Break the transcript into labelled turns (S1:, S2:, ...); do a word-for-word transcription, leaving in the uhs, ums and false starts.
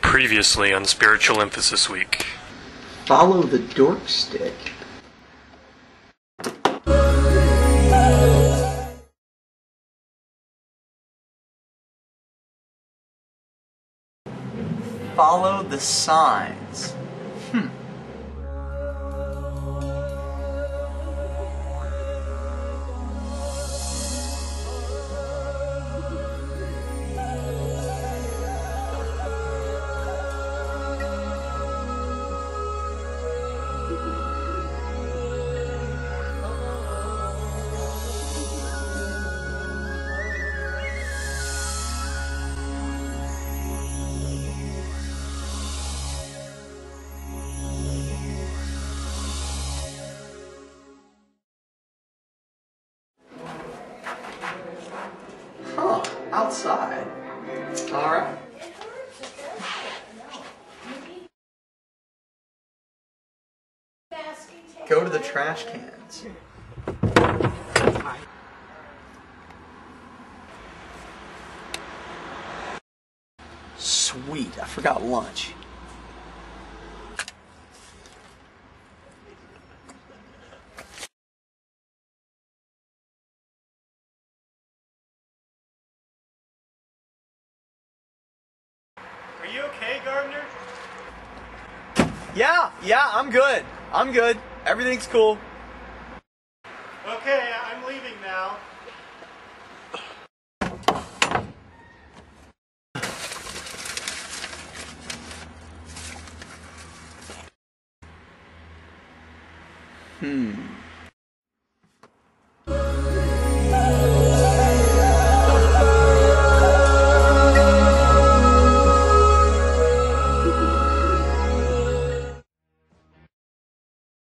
S1: Previously on Spiritual Emphasis Week.
S2: Follow the dork stick. Follow the signs. Hmm. Huh, outside. Alright. Go to the trash cans. Sweet, I forgot lunch.
S1: Are you okay, Gardner?
S2: Yeah, yeah, I'm good. I'm good. Everything's cool.
S1: Okay, I'm leaving now.
S2: Hmm.